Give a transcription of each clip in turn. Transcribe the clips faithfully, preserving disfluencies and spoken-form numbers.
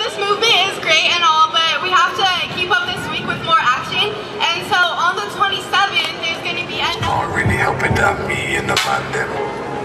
this movement is great and all, but we have to keep up this week with more action. And so on the twenty-seventh, there's going to be a... Oh, really helping out me and the pandemic.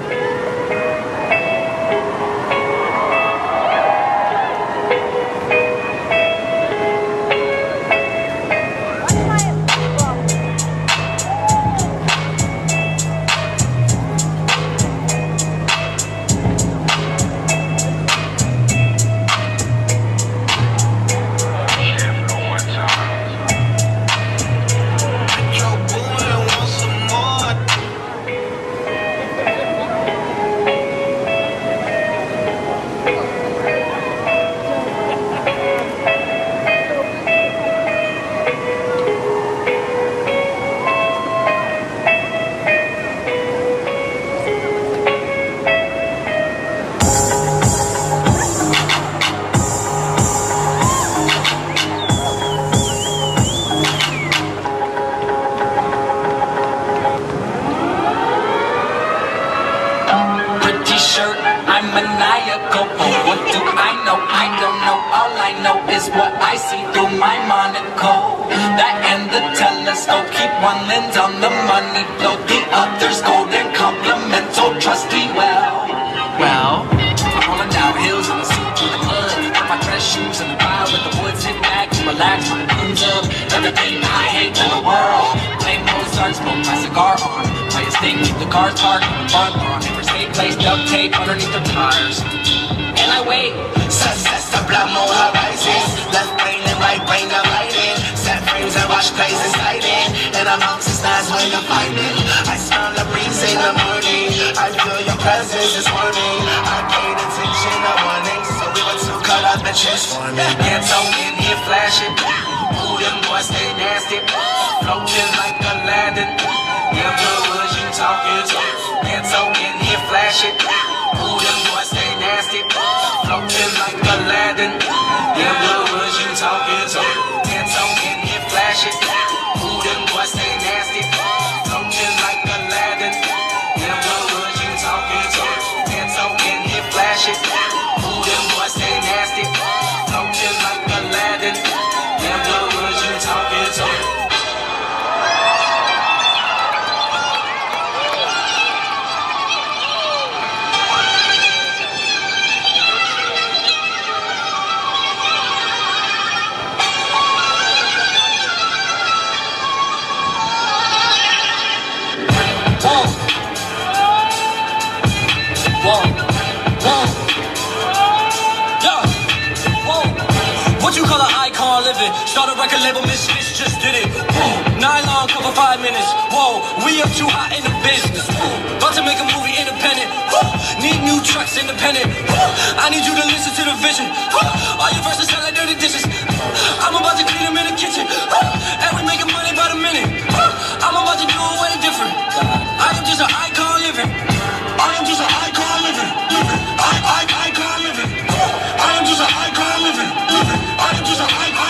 I'm maniacal, but what do I know? I don't know, all I know is what I see through my monocle. That and the telescope, keep one lens on the money flow. The other's golden complemental, trust me well. Well, I'm rolling down hills in the suit through the mud. Got my dress shoes in the fire with the woods hit back to relax my guns up. Everything I hate in the world. Play Mozart, smoke my cigar on. Play his thing, keep the cars parked on the front lawn. Place duct tape underneath their tires. And I wait. Success subliminal horizons. Left brain and right brain are lighting. Set frames and watch plays exciting. And amongst the stars when you're finding. I smell the breeze in the morning. I feel your presence is warming. I paid attention to warning. So we were too cut up and transforming. Hands on in here flashing. Ooh, them boys stay nasty. Floating like Aladdin. Yeah, what was you talking to? Hands on in here flashing. Ooh, them boys stay nasty. Floating like Aladdin. Yeah, what was you talking to? Hands on in here flashing. Ooh, them boys stay nasty. Floating like Aladdin. Yeah, what was you talking to? Hands on in here flashing. Ooh, them boys stay nasty. Floating like Aladdin. Yeah, what was you talking to? Start a record label, Misfits just did it. Whoa. Nylon cover five minutes. Whoa, we up too hot in the business. Whoa. About to make a movie independent. Whoa. Need new trucks independent. Whoa. I need you to listen to the vision. Whoa. All your verses sound like dirty dishes. I'm about to clean them in the kitchen. Whoa. And we making money by the minute. Whoa. I'm about to do it way different. I am just an icon living. I am just an icon living. I, I, icon living. I am just an icon living. I am just an icon.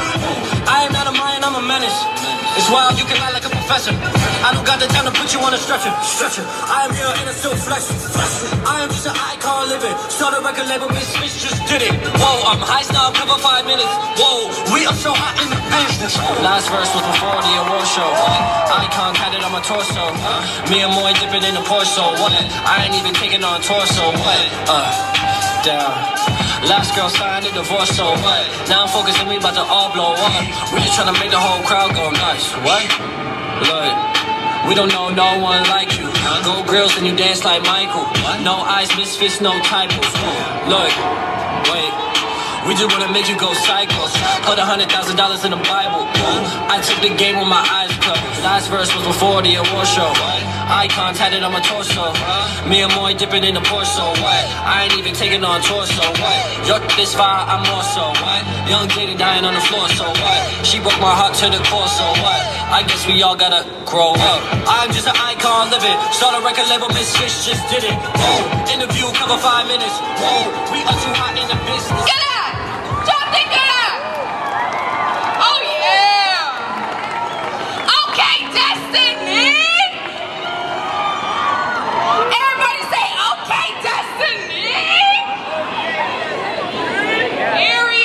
I am not a Mayan, I'm a menace. It's wild, you can lie like a professor. I don't got the time to put you on a stretcher. Stretcher. I am here and it's still flesh. I am just an icon living. Start a record label, Misfits just did it. Whoa, I'm high style, cover five minutes. Whoa, we are so hot in the business. Last verse was before the award show. Icon tatted on my torso. Me and Moy dipping in the Porso. What? I ain't even taking on torso. What? Uh, down. Last girl signed a divorce, so what? Now I'm focusing, we about to all blow up. We just trying to make the whole crowd go nuts. What? Look, we don't know no one like you. Gold grills and you dance like Michael. No eyes, Misfits, no typos. Look, wait. We just wanna make you go psycho. Put a hundred thousand dollars in the Bible. I took the game with my eyes closed. Last verse was before the award show. Icon tatted on my torso. Me and Moy dipping in the Porso. What? I ain't even taking on torso. What? You're this fire, I'm more so. What? Young lady dying on the floor. So what? She broke my heart to the core. So what? I guess we all gotta grow up. I'm just an icon living. Start a record label, Misfits just did it. Whoa. Interview cover five minutes. Whoa. We are too hot in the business. Get out! Drop the gun! Oh yeah! Okay, Destiny! Everybody say, okay, Destiny! Here we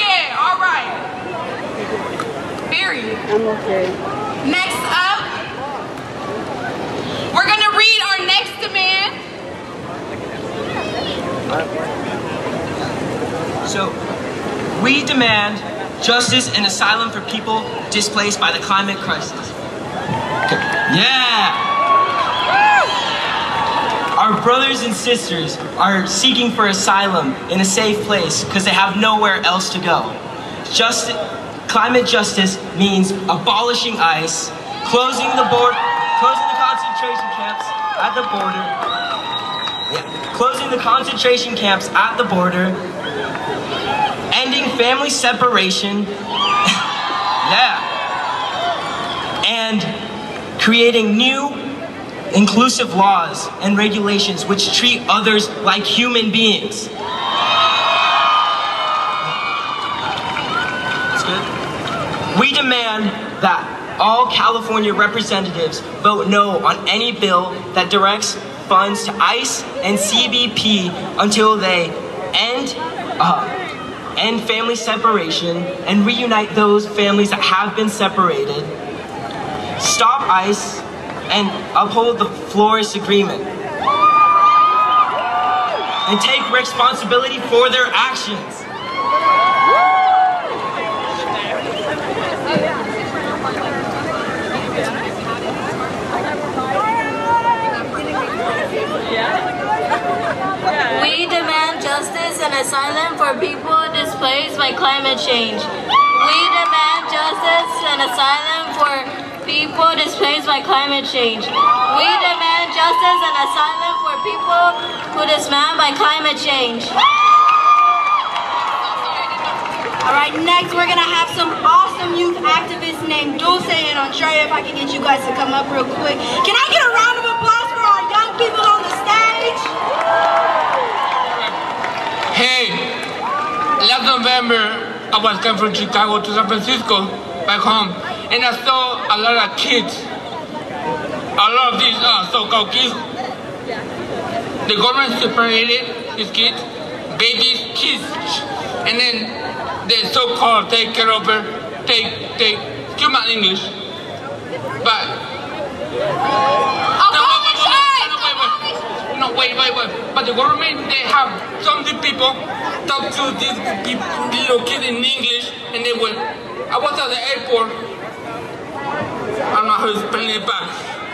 Okay. Next up, we're gonna read our next demand. So, we demand justice and asylum for people displaced by the climate crisis. Yeah! Our brothers and sisters are seeking for asylum in a safe place because they have nowhere else to go. Just, climate justice means abolishing ICE, closing the board, closing the concentration camps at the border, yeah, closing the concentration camps at the border, ending family separation, yeah, and creating new inclusive laws and regulations which treat others like human beings. That's good. We demand that all California representatives vote no on any bill that directs funds to ICE and C B P until they end, uh, end family separation and reunite those families that have been separated. Stop ICE and uphold the Flores Agreement. And take responsibility for their actions. We demand justice and asylum for people displaced by climate change. We demand justice and asylum for people displaced by climate change. We demand justice and asylum for people who displaced by climate change. Alright, next we're gonna have some awesome youth activists named Dulce and Andrea. If I can get you guys to come up real quick. Can I get a round of applause for our young people on the stage? Hey, last November I was coming from Chicago to San Francisco, back home, and I saw a lot of kids, a lot of these uh, so-called kids. The government separated these kids, babies, kids, and then the so-called take care of her, take, take, excuse my English, but no, wait, wait, wait, no, wait, wait, no, wait, wait, wait, but the government, they have some of the people talk to these people, little kids in English, and they went, I was at the airport, I don't know how to explain it back.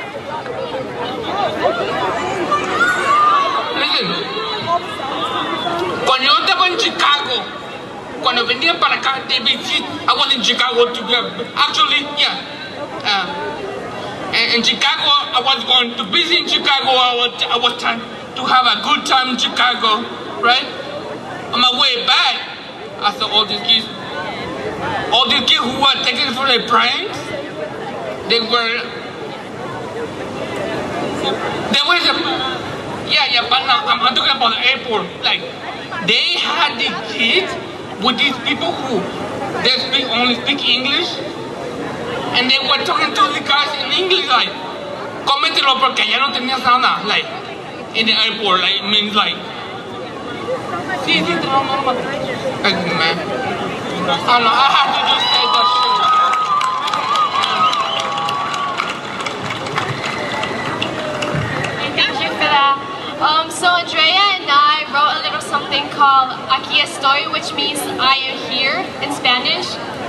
Listen, cuando yo estaba en Chicago, cuando venía para acá, they visit, I was in Chicago to get, actually, yeah, uh, in Chicago, I was going to visit in Chicago, I was, I was trying to have a good time in Chicago, right? On my way back, I saw all these kids, all these kids who were taken for their pranks, they were, they were, yeah, yeah, but now I'm, I'm talking about the airport. Like, they had the kids with these people who, they speak, only speak English, and they were talking to the guys in English, like, cómetelo porque ya no tenías nada, like, in the airport, like, it means like, sí, sí, no, no, no, like, man, I don't know, I have to just say that shit. Thank you for that. Um, so Andrea and I wrote a little something called Aquí Estoy, which means I am here in Spanish.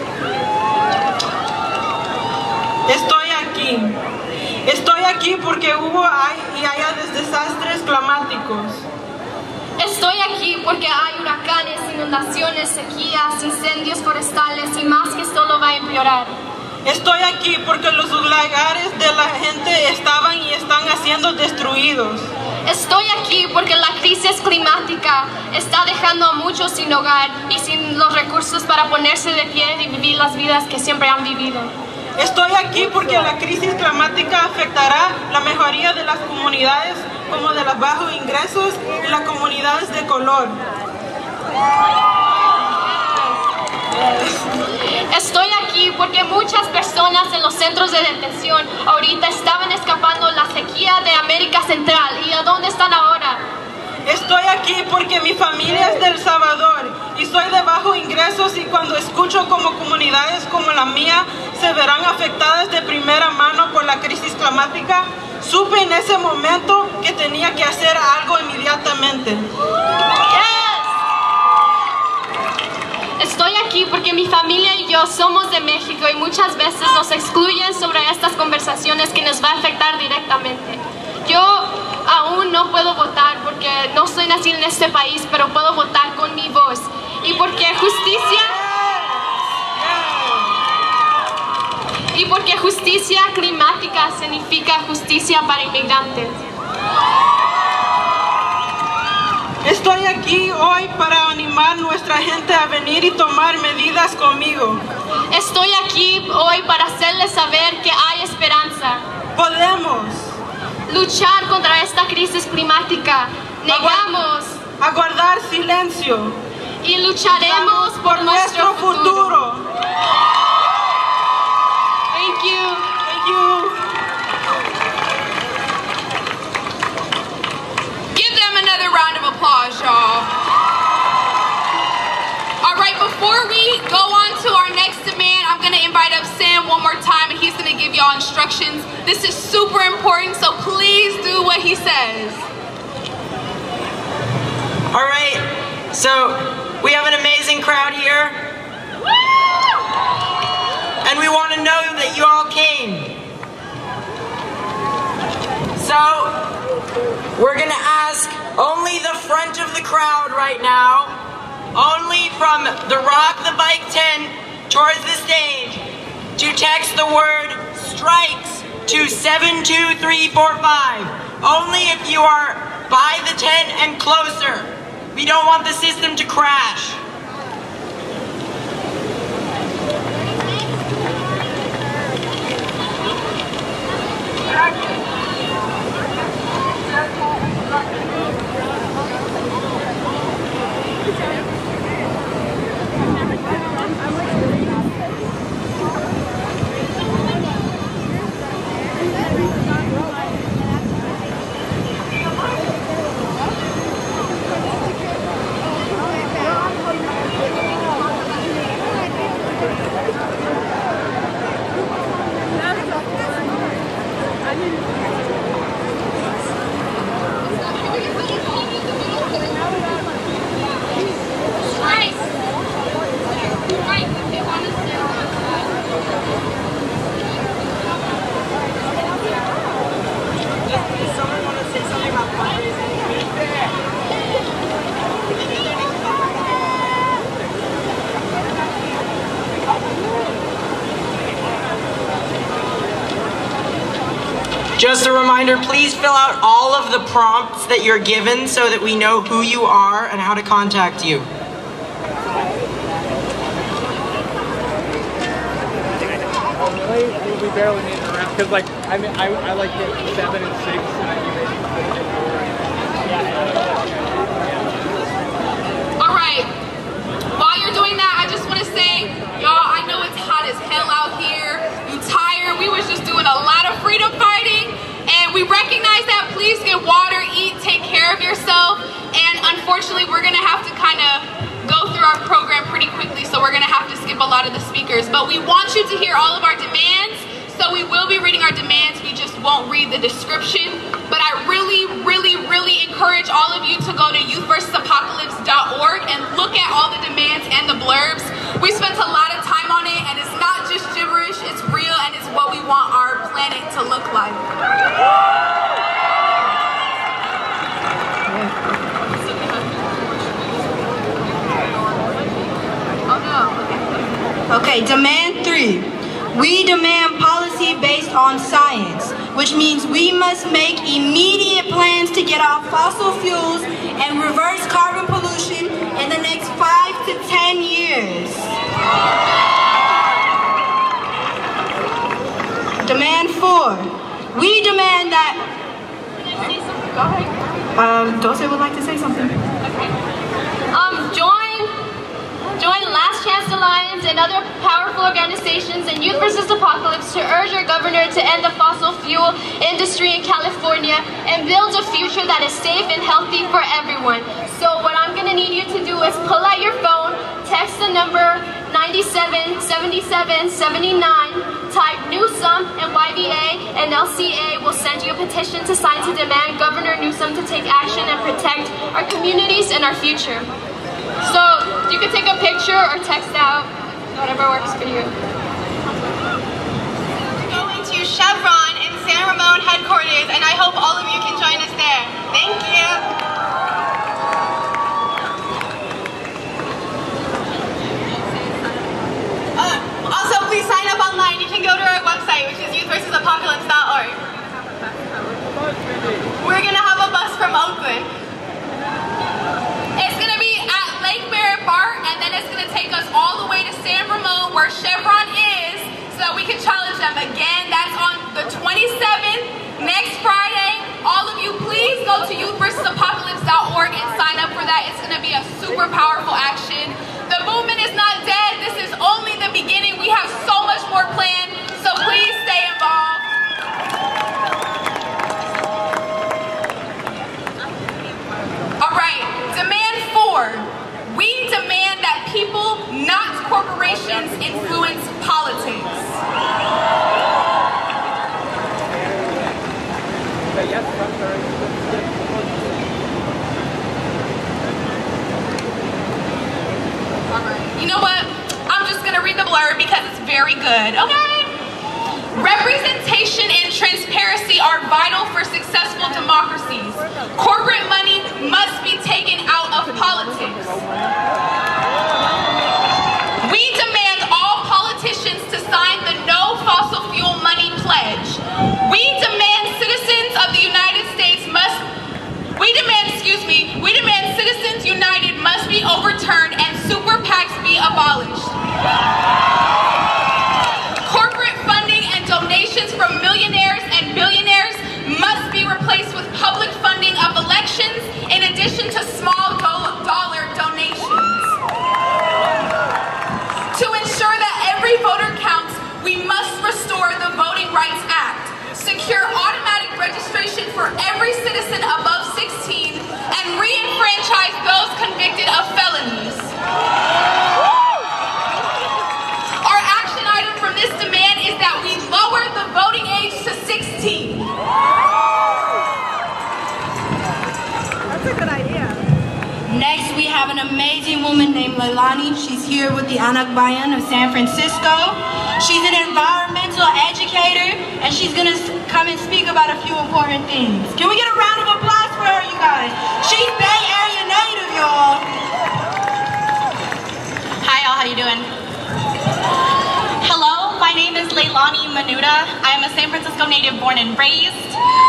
Estoy aquí. Estoy aquí porque hubo hay, y hay desastres climáticos. Estoy aquí porque hay huracanes, inundaciones, sequías, incendios forestales y más que solo va a empeorar. Estoy aquí porque los hogares de la gente estaban y están siendo destruidos. Estoy aquí porque la crisis climática está dejando a muchos sin hogar y sin los recursos para ponerse de pie y vivir las vidas que siempre han vivido. Estoy aquí porque la crisis climática afectará la mayoría de las comunidades, como de los bajos ingresos y las comunidades de color. Estoy aquí porque muchas personas en los centros de detención ahorita estaban escapando la sequía de América Central. ¿Y a dónde están ahora? Estoy aquí porque mi familia es de El Salvador y soy de bajos ingresos, y cuando escucho como comunidades como la mía se verán afectadas de primera mano por la crisis climática, supe en ese momento que tenía que hacer algo inmediatamente. Yes. Estoy aquí porque mi familia y yo somos de México y muchas veces nos excluyen sobre estas conversaciones que nos va a afectar directamente. Yo aún no puedo votar porque no soy nacida en este país, pero puedo votar con mi voz. Y porque justicia... Y porque justicia climática significa justicia para inmigrantes. Estoy aquí hoy para animar a nuestra gente a venir y tomar medidas conmigo. Estoy aquí hoy para hacerles saber que hay esperanza. Podemos luchar contra esta crisis climática. Negamos a guardar silencio y lucharemos por, por nuestro, nuestro futuro. futuro. Thank you. Thank you. Give them another round of applause, y'all. All right, before we go on to our next demand, I'm gonna invite up Sam one more time and he's gonna give y'all instructions. This is super important, so please do what he says. All right, so we have an amazing crowd here. And we want to know that you all came. So, we're going to ask only the front of the crowd right now, only from the Rock the Bike tent towards the stage, to text the word STRIKES to seven two three four five. Only if you are by the tent and closer. We don't want the system to crash. Just a reminder, please fill out all of the prompts that you're given so that we know who you are and how to contact you. We barely made it around because, like, I mean, I, I like hit seven and six, and I think All right. While you're doing that, I just want to say, y'all, I know it's hot as hell out here. You tired? We was just doing a lot of freedom fighting, and we recognize that. Please get water, eat, take care of yourself, and unfortunately, we're gonna have to kind of go through our program pretty quickly, so we're gonna have to skip a lot of the speakers. But we want you to hear all of our demands, so we will be reading our demands. We just won't read the description. But I really, really, really encourage all of you to go to youth versus apocalypse dot org and look at all the demands and the blurbs. We spent a lot of time on it, and it's not just gibberish, it's real, and it's what we want our planet to look like. Okay, demand three. We demand policy based on science, which means we must make immediate plans to get off fossil fuels and reverse carbon pollution in the next five to ten years. Demand four. We demand that... Um, Dulce would like to say something. Okay. Um, join... Join Last Chance Alliance and other powerful organizations and Youth versus Apocalypse to urge our governor to end the fossil fuel industry in California and build a future that is safe and healthy for everyone. So what I'm going to need you to do is pull out your phone, text the number nine ninety-seven seventy-seven seventy-nine, type Newsom, and Y V A and L C A will send you a petition to sign to demand Governor Newsom to take action and protect our communities and our future. So you can take a picture or text out, whatever works for you. We're going to Chevron in San Ramon headquarters, and I hope all of you can join us there. Thank you. Uh, also, please sign up online. You can go to our website, which is youth versus apocalypse dot org. We're going to have a bus from Oakland. It's going to be at Lake Barrett Park, and then it's going to take us all the way to San Ramon, where Chevron is, so we can challenge them again. That's on the twenty-seventh, next Friday. All of you, please go to youth versus apocalypse dot org and sign up for that. It's going to be a super powerful action. The movement is not dead. This is only the beginning. We have so much more planned, so please stay involved. All right, demand four. We demand that people, not corporations, influence politics. You know what? I'm just gonna read the blurb because it's very good, okay? Representation and transparency are vital for successful democracies. Corporate money must be taken out of politics. We demand all politicians to sign the No Fossil Fuel Money Pledge. We demand citizens of the United States must, we demand, excuse me, we demand Citizens United must be overturned and super PACs be abolished. Corporate funding and donations from millionaires and billionaires must be replaced with public funding of elections in addition to small do- dollar donations. To ensure that every voter counts, we must restore the Voting Rights Act, secure automatic registration for every citizen above sixteen, and re-enfranchise those convicted of felonies. Our action item from this demand is that we lower the voting age to sixteen. That's a good idea. Next, we have an amazing woman named Leilani. She's here with the Anak Bayan of San Francisco. She's an environmental educator, and she's going to come and speak about a few important things. Can we get a round of applause for her, you guys? She's Bay Area native, y'all. Hi, y'all. How you doing? Hello, my name is Leilani Manuda. I am a San Francisco native born and raised.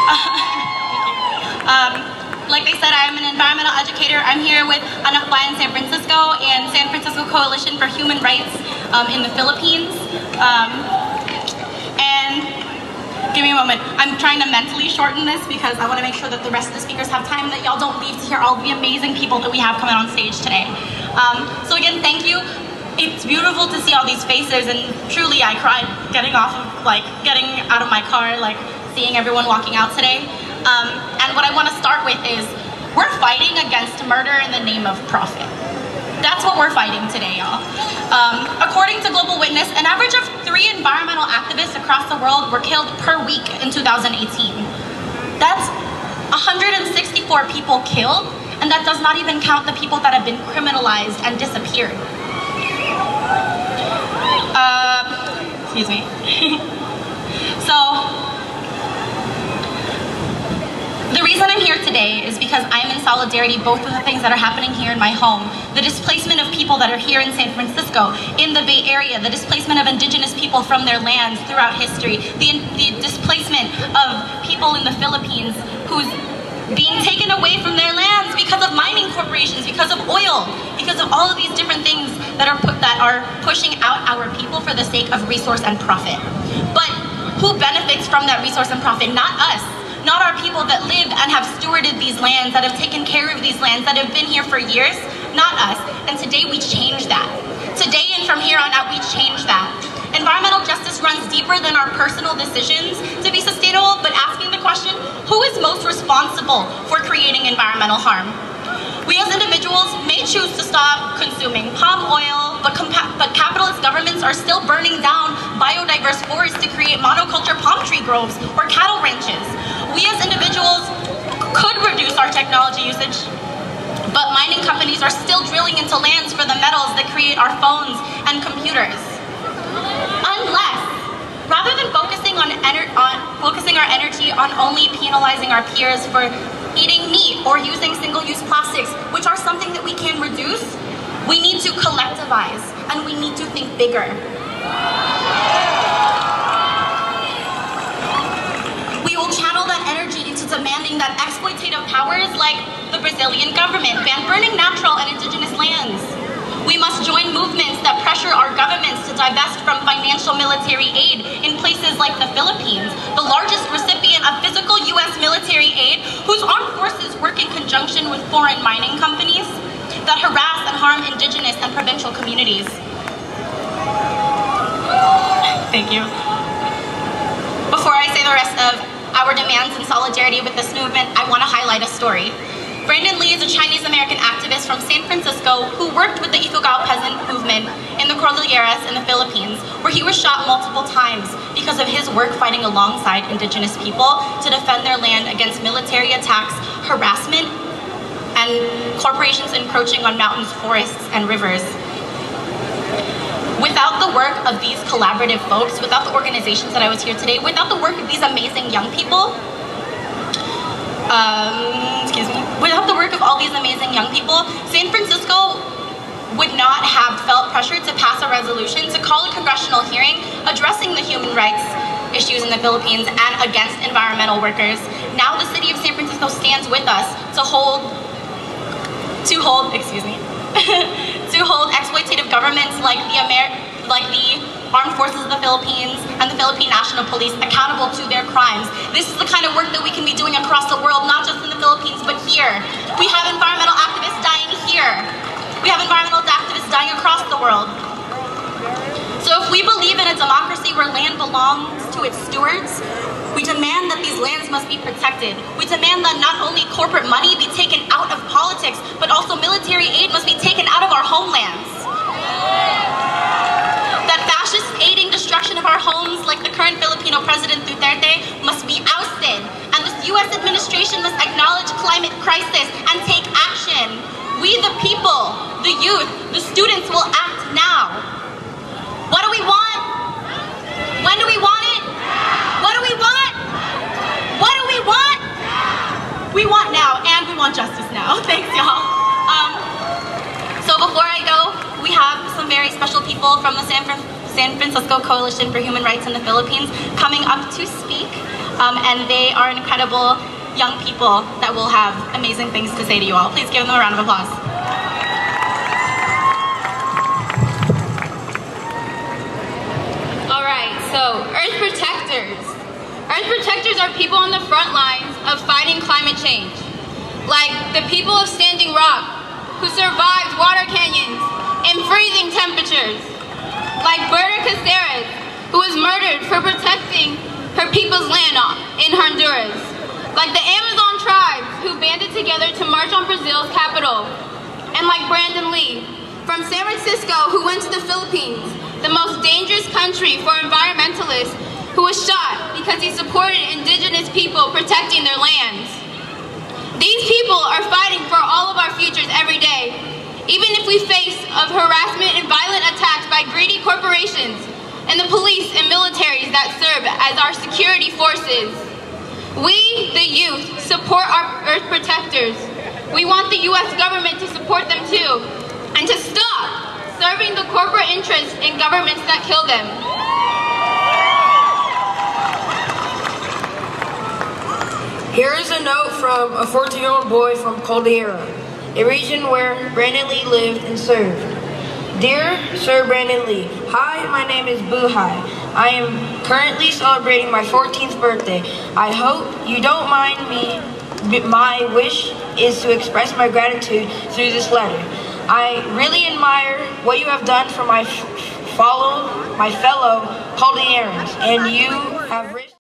um, Like they said, I am an environmental educator. I'm here with Anak Bayan San Francisco and San Francisco Coalition for Human Rights um, in the Philippines. Um, and give me a moment. I'm trying to mentally shorten this because I want to make sure that the rest of the speakers have time, that y'all don't leave to hear all the amazing people that we have coming on stage today. Um, so again, thank you. It's beautiful to see all these faces, and truly I cried getting off of, like, getting out of my car, like, seeing everyone walking out today. Um, and what I want to start with is, we're fighting against murder in the name of profit. That's what we're fighting today, y'all. Um, according to Global Witness, an average of three environmental activists across the world were killed per week in two thousand eighteen. That's one hundred sixty-four people killed, and that does not even count the people that have been criminalized and disappeared. Uh, excuse me. So, the reason I'm here today is because I am in solidarity both with the things that are happening here in my home, the displacement of people that are here in San Francisco, in the Bay Area, the displacement of indigenous people from their lands throughout history, the, the displacement of people in the Philippines who's being taken away from their lands because of mining corporations, because of oil, because of all of these different things that are put that are pushing out our people for the sake of resource and profit. But who benefits from that resource and profit? Not us. Not our people that live and have stewarded these lands, that have taken care of these lands, that have been here for years. Not us. And today we change that. Today and from here on out, we change that. Environmental justice runs deeper than our personal decisions to be sustainable, but asking the question, who is most responsible for creating environmental harm? We as individuals may choose to stop consuming palm oil, but, but capitalism are still burning down biodiverse forests to create monoculture palm tree groves or cattle ranches. We as individuals could reduce our technology usage, but mining companies are still drilling into lands for the metals that create our phones and computers. Unless, rather than focusing on, on focusing our energy on only penalizing our peers for eating meat or using single-use plastics, which are something that we can reduce, we need to collectivize and we need to think bigger. We will channel that energy into demanding that exploitative powers like the Brazilian government ban burning natural and indigenous lands. We must join movements that pressure our governments to divest from financial military aid in places like the Philippines, the largest recipient of physical U S military aid, whose armed forces work in conjunction with foreign mining companies that harass and harm indigenous and provincial communities. Thank you. Before I say the rest of our demands in solidarity with this movement, I want to highlight a story. Brandon Lee is a Chinese-American activist from San Francisco who worked with the Ifugao peasant movement in the Cordilleras in the Philippines, where he was shot multiple times because of his work fighting alongside indigenous people to defend their land against military attacks, harassment, and corporations encroaching on mountains, forests, and rivers. Without the work of these collaborative folks, without the organizations that I was here today, without the work of these amazing young people, Um, excuse me, without the work of all these amazing young people, San Francisco would not have felt pressured to pass a resolution to call a congressional hearing addressing the human rights issues in the Philippines and against environmental workers. Now the city of San Francisco stands with us to hold, to hold, excuse me, to hold exploitative governments like the Amer like the Armed Forces of the Philippines and the Philippine National Police accountable to their crimes. This is the kind of work that we can be doing across the world, not just in the Philippines, but here. We have environmental activists dying here. We have environmental activists dying across the world. So if we believe in a democracy where land belongs to its stewards, we demand that these lands must be protected. We demand that not only corporate money be taken out of politics, but also military aid must be taken out of our homelands. That fascist aiding destruction of our homes, like the current Filipino President Duterte, must be ousted. And this U S administration must acknowledge climate crisis and take action. We the people, the youth, the students will act now. What do we want? When do we want it? What do we want? What do we want? We want now, and we want justice now. Thanks, y'all. Um, so before I go, we have some very special people from the San, Fran San Francisco Coalition for Human Rights in the Philippines coming up to speak, um, and they are incredible young people that will have amazing things to say to you all. Please give them a round of applause. All right, so Earth Protectors. Earth Protectors are people on the front lines of fighting climate change, like the people of Standing Rock, who survived water canyons and freezing temperatures, like Berta Caceres, who was murdered for protecting her people's land in Honduras, like the Amazon tribes who banded together to march on Brazil's capital, and like Brandon Lee from San Francisco, who went to the Philippines, the most dangerous country for environmentalists, who was shot because he supported indigenous people protecting their lands. These people are fighting for all of our futures every day, even if we face of harassment and violent attacks by greedy corporations and the police and militaries that serve as our security forces. We, the youth, support our Earth Protectors. We want the U S government to support them too, and to stop serving the corporate interests in governments that kill them. Here is a note from a fourteen-year-old boy from Caldera, a region where Brandon Lee lived and served. Dear Sir Brandon Lee, hi, my name is Buhai. I am currently celebrating my fourteenth birthday. I hope you don't mind me. My wish is to express my gratitude through this letter. I really admire what you have done for my follow, my fellow Chaldeans, and you have risked